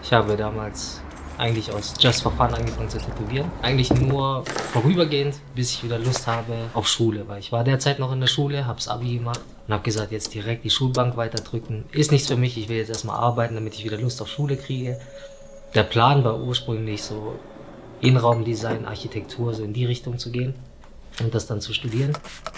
Ich habe damals eigentlich aus Just for Fun angefangen zu tätowieren. Eigentlich nur vorübergehend, bis ich wieder Lust habe auf Schule. Weil ich war derzeit noch in der Schule, habe das Abi gemacht und habe gesagt, jetzt direkt die Schulbank weiterdrücken. Ist nichts für mich, ich will jetzt erstmal arbeiten, damit ich wieder Lust auf Schule kriege. Der Plan war ursprünglich so Innenraumdesign, Architektur, so in die Richtung zu gehen und das dann zu studieren.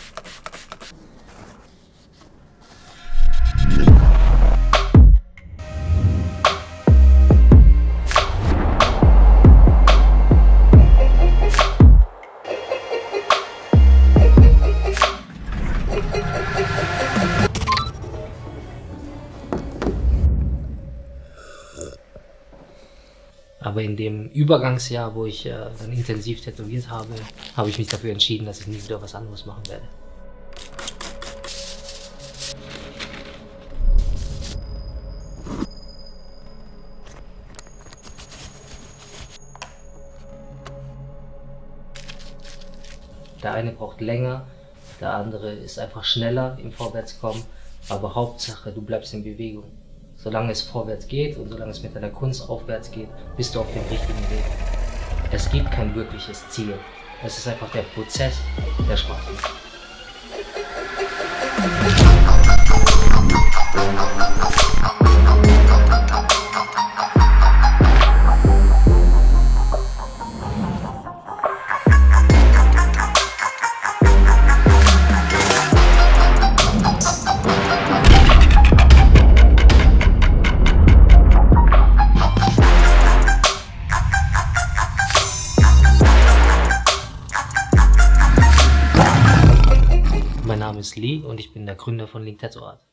Aber in dem Übergangsjahr, wo ich dann intensiv tätowiert habe, habe ich mich dafür entschieden, dass ich nie wieder was anderes machen werde. Der eine braucht länger, der andere ist einfach schneller im Vorwärtskommen, aber Hauptsache, du bleibst in Bewegung. Solange es vorwärts geht und solange es mit deiner Kunst aufwärts geht, bist du auf dem richtigen Weg. Es gibt kein wirkliches Ziel. Es ist einfach der Prozess, der Spaß macht. Mein Name ist Lee und ich bin der Gründer von Link Tattoo Art.